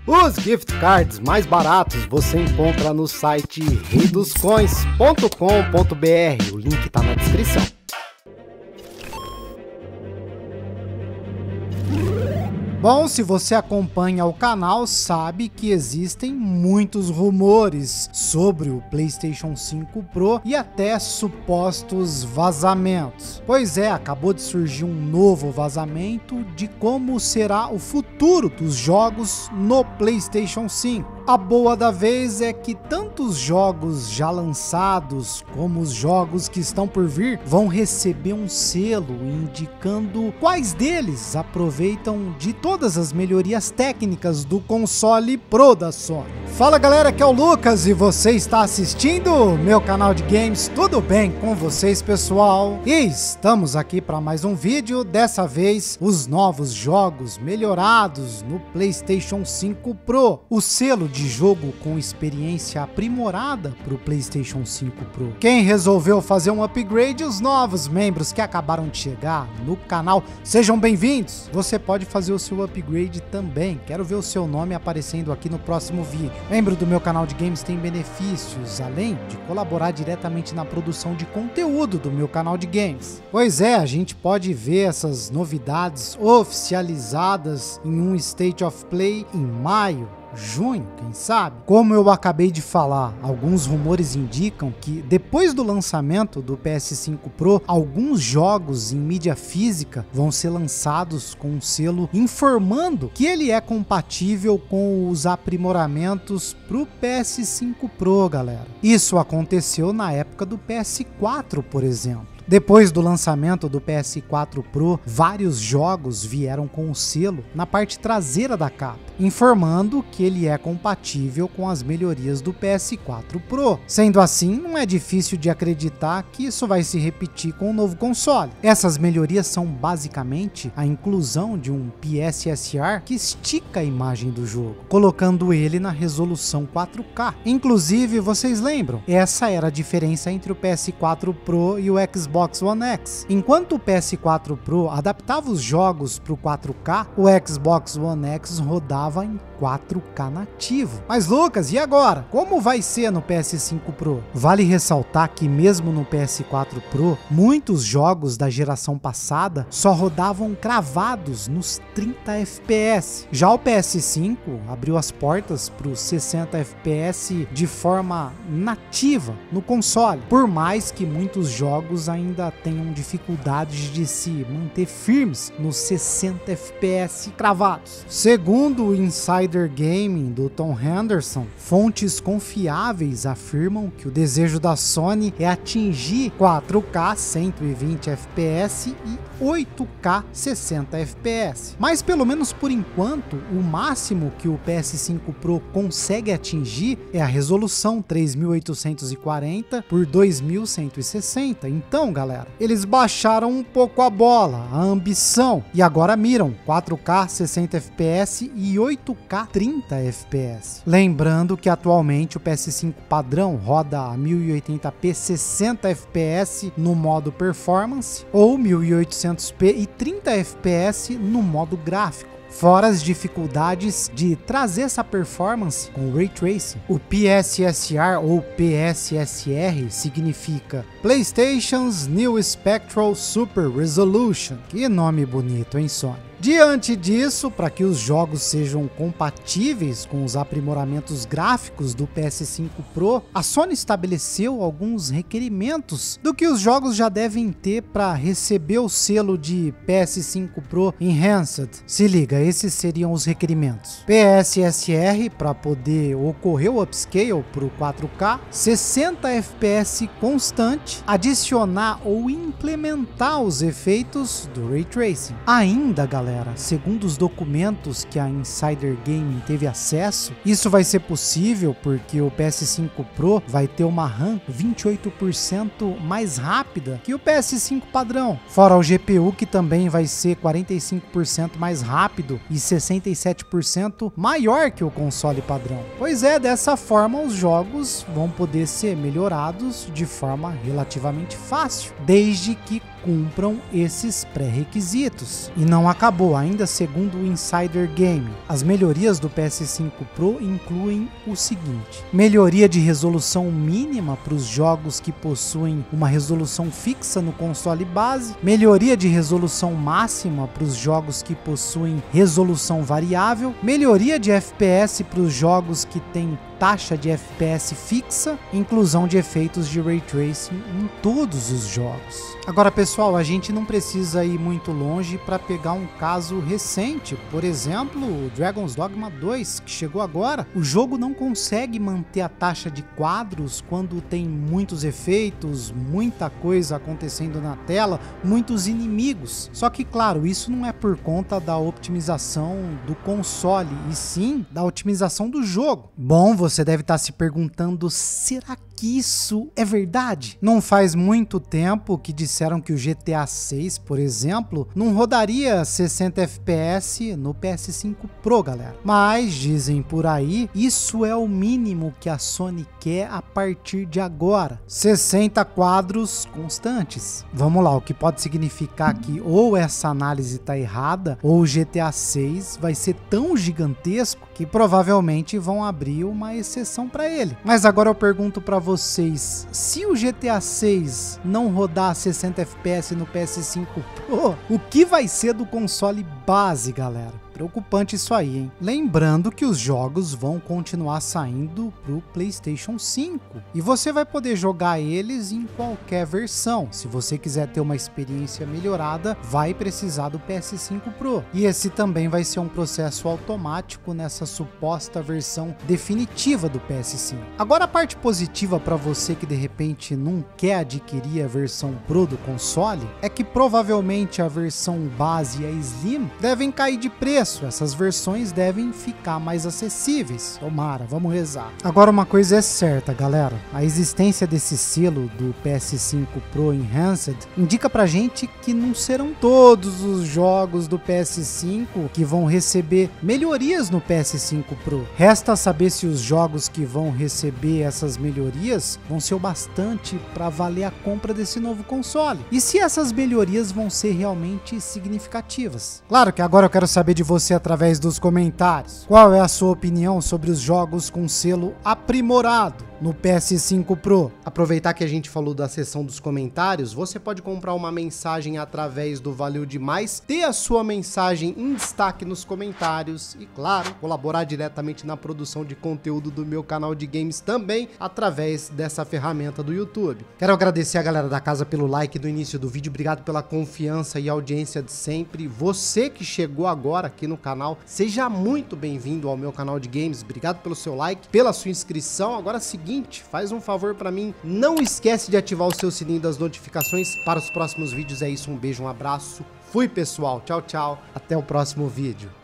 Os gift cards mais baratos você encontra no site reidoscoins.com.br, o link tá na descrição. Bom, se você acompanha o canal, sabe que existem muitos rumores sobre o PlayStation 5 Pro e até supostos vazamentos. Pois é, acabou de surgir um novo vazamento de como será o futuro dos jogos no PlayStation 5. A boa da vez é que tanto os jogos já lançados como os jogos que estão por vir vão receber um selo indicando quais deles aproveitam de todas as melhorias técnicas do console Pro da Sony. Fala galera, aqui é o Lucas e você está assistindo meu canal de games. Tudo bem com vocês, pessoal? E estamos aqui para mais um vídeo, dessa vez os novos jogos melhorados no PlayStation 5 Pro. O selo de jogo com experiência aprimorada para o PlayStation 5 Pro. Quem resolveu fazer um upgrade, os novos membros que acabaram de chegar no canal, sejam bem-vindos. Você pode fazer o seu upgrade também. Quero ver o seu nome aparecendo aqui no próximo vídeo. Membro do meu canal de games tem benefícios, além de colaborar diretamente na produção de conteúdo do meu canal de games. Pois é, a gente pode ver essas novidades oficializadas em um State of Play em maio, junho, quem sabe? Como eu acabei de falar, alguns rumores indicam que depois do lançamento do PS5 Pro, alguns jogos em mídia física vão ser lançados com um selo informando que ele é compatível com os aprimoramentos pro PS5 Pro, galera. Isso aconteceu na época do PS4, por exemplo. Depois do lançamento do PS4 Pro, vários jogos vieram com o selo na parte traseira da capa, informando que ele é compatível com as melhorias do PS4 Pro. Sendo assim, não é difícil de acreditar que isso vai se repetir com o novo console. Essas melhorias são basicamente a inclusão de um PSSR que estica a imagem do jogo, colocando ele na resolução 4K. Inclusive, vocês lembram? Essa era a diferença entre o PS4 Pro e o Xbox One X. Enquanto o PS4 Pro adaptava os jogos para o 4K, o Xbox One X rodava em 4K nativo. Mas Lucas, e agora? Como vai ser no PS5 Pro? Vale ressaltar que mesmo no PS4 Pro, muitos jogos da geração passada só rodavam cravados nos 30 FPS. Já o PS5 abriu as portas para os 60 FPS de forma nativa no console, por mais que muitos jogos ainda tenham dificuldades de se manter firmes nos 60 FPS cravados. Segundo o Insider Gaming do Tom Henderson, fontes confiáveis afirmam que o desejo da Sony é atingir 4K 120 FPS e 8K 60 FPS. Mas pelo menos por enquanto, o máximo que o PS5 Pro consegue atingir é a resolução 3840 por 2160. Então, galera, eles baixaram um pouco a bola, a ambição, e agora miram 4K 60 FPS e 8K 30 FPS. Lembrando que atualmente o PS5 padrão roda a 1080p 60 FPS no modo performance ou 1800p e 30 FPS no modo gráfico. Fora as dificuldades de trazer essa performance com Ray Tracing. O PSSR ou PSSR significa PlayStation's New Spectral Super Resolution. Que nome bonito, hein, Sony? Diante disso, para que os jogos sejam compatíveis com os aprimoramentos gráficos do PS5 Pro, a Sony estabeleceu alguns requerimentos do que os jogos já devem ter para receber o selo de PS5 Pro Enhanced. Se liga, esses seriam os requerimentos: PSSR para poder ocorrer o upscale para o 4K, 60 FPS constante, adicionar ou implementar os efeitos do Ray Tracing. Ainda, galera, segundo os documentos que a Insider Gaming teve acesso, isso vai ser possível porque o PS5 Pro vai ter uma RAM 28% mais rápida que o PS5 padrão, fora o GPU que também vai ser 45% mais rápido e 67% maior que o console padrão. Pois é, dessa forma os jogos vão poder ser melhorados de forma relativamente fácil, desde que cumpram esses pré-requisitos. E não acabou, ainda segundo o Insider Game. As melhorias do PS5 Pro incluem o seguinte: melhoria de resolução mínima para os jogos que possuem uma resolução fixa no console base, melhoria de resolução máxima para os jogos que possuem resolução variável, melhoria de FPS para os jogos que têm taxa de FPS fixa, inclusão de efeitos de Ray Tracing em todos os jogos. Agora, pessoal, a gente não precisa ir muito longe para pegar um caso recente. Por exemplo, o Dragon's Dogma 2, que chegou agora. O jogo não consegue manter a taxa de quadros quando tem muitos efeitos, muita coisa acontecendo na tela, muitos inimigos. Só que, claro, isso não é por conta da otimização do console, e sim da otimização do jogo. Bom, você deve estar se perguntando, será que isso é verdade? Não faz muito tempo que disseram que o GTA 6, por exemplo, não rodaria 60 FPS no PS5 Pro, galera. Mas, dizem por aí, isso é o mínimo que a Sony quer a partir de agora. 60 quadros constantes. Vamos lá, o que pode significar que ou essa análise está errada, ou o GTA 6 vai ser tão gigantesco que provavelmente vão abrir uma exceção para ele. Mas agora eu pergunto para vocês, se o GTA 6 não rodar 60 FPS no PS5 Pro, o que vai ser do console base, galera? Preocupante isso aí, hein? Lembrando que os jogos vão continuar saindo pro PlayStation 5 e você vai poder jogar eles em qualquer versão. Se você quiser ter uma experiência melhorada, vai precisar do PS5 Pro. E esse também vai ser um processo automático nessa suposta versão definitiva do PS5. Agora, a parte positiva para você que de repente não quer adquirir a versão Pro do console é que provavelmente a versão base e a Slim devem cair de preço. Essas versões devem ficar mais acessíveis. Tomara, vamos rezar. Agora, uma coisa é certa, galera. A existência desse selo do PS5 Pro Enhanced indica pra gente que não serão todos os jogos do PS5 que vão receber melhorias no PS5 Pro. Resta saber se os jogos que vão receber essas melhorias vão ser o bastante para valer a compra desse novo console. E se essas melhorias vão ser realmente significativas. Claro que agora eu quero saber de você através dos comentários. Qual é a sua opinião sobre os jogos com selo aprimorado no PS5 Pro? Aproveitar que a gente falou da seção dos comentários, você pode comprar uma mensagem através do Valeu Demais, ter a sua mensagem em destaque nos comentários e, claro, colaborar diretamente na produção de conteúdo do meu canal de games também através dessa ferramenta do YouTube. Quero agradecer a galera da casa pelo like do início do vídeo, obrigado pela confiança e audiência de sempre. Você que chegou agora aqui no canal, seja muito bem-vindo ao meu canal de games, obrigado pelo seu like, pela sua inscrição. Agora, seguinte, faz um favor pra mim, não esquece de ativar o seu sininho das notificações para os próximos vídeos. É isso, um beijo, um abraço, fui pessoal, tchau, tchau, até o próximo vídeo.